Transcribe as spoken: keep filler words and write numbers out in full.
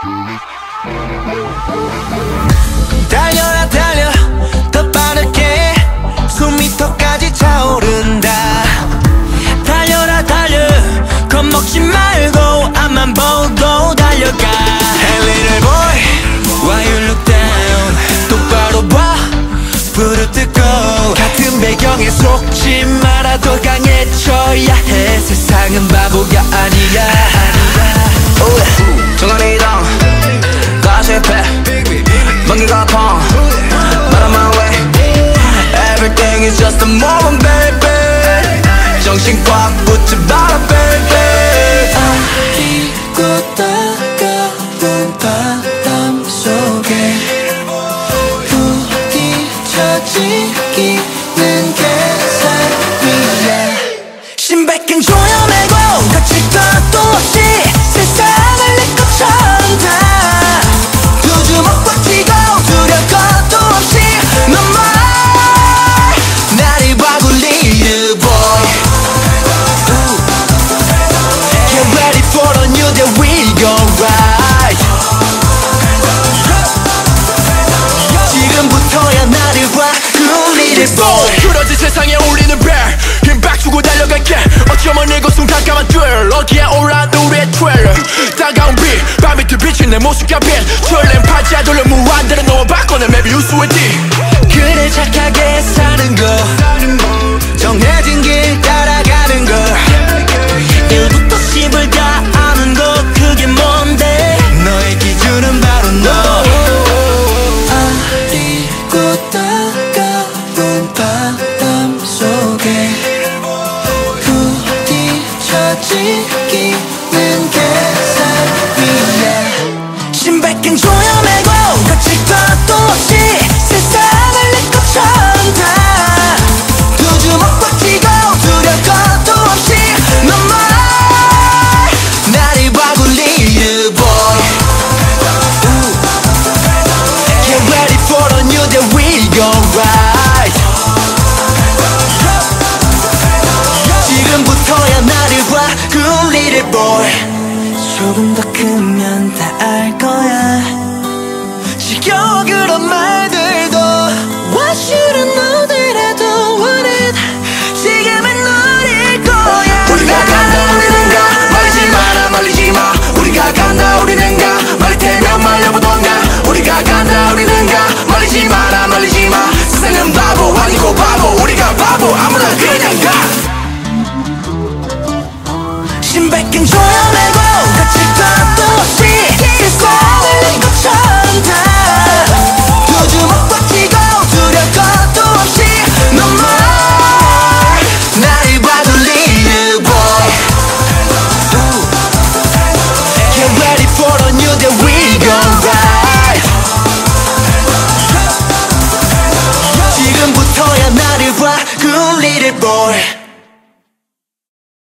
달려라 달려 더 빠르게 수미터까지 차오른다. 달려라 달려 겁먹지 말고 앞만 보고 달려가. Hey little boy, why you look down? 똑바로 봐 불을 뜯고 같은 배경에 속지 말아도 강해져야 해. 세상은 바보가 아니야, 아니야. 정한이당 가시패 먼기가 펑 But on my way Everything is just a moment baby 정신 꽉 붙지 마라 baby 아리고 따가운 바람 속에 부딪혀지기는 계산 위에 심백한 조여매고 거칠 것도 없이 세상을 내 것처럼 다 두 주먹 뻗치고 두려울 것도 없이 너만 나를 봐도 little boy. Get ready for the new day, we go right. 지금부터야 나를 봐 그 little boy. 그러지 세상에 울리는 벨 힘박 주고 달려갈게. 어쩌면 이곳은 깜깜한 들 어기에 올라온 우리의 트레일러. 따가운 빛 밤이틀 비친 내 모습과 빛 설렘 파지야 돌려 무한대로 너와 바꿔내 maybe 우수의 뒤. 그래 착하게 사는 거 정해진 길 따라가는 거 일부터 십을 다 아는 거 그게 뭔데 너의 기준은 바로 너. 아리고 따가운 바람 속에 부딪혀지기는 계산 위에 심백한 조여매고 거칠 것도 없이 세상을 내 것처럼 다 두 주먹 뻗치고 두려울 것도 없이 너만 나를 봐도 little boy. Get ready for the new day, we go right. 지금부터야 나를 봐 그 little boy. 조금 더 크면 다 알 거야 지겨워 그런 말들도 What should've known that I don't want it. 지금은 너일 거야. 우리가 간다 우리는 가 말리지 마라 말리지 마. 우리가 간다 우리는 가 말릴 테면 말려보던가. 우리가 간다 우리는 가 말리지 마라 말리지 마. 세상은 바보 아니고 바보 우리가 바보 아무나 그냥 가. 심백한 조여매고 거칠 것도 없이 세상을 내 것처럼 다 두 주먹 뻗치고 두려울 것도 없이 너만 나를 봐도 little boy. Get ready for the new day, we go right. 지금부터야 나를 봐 그 little boy.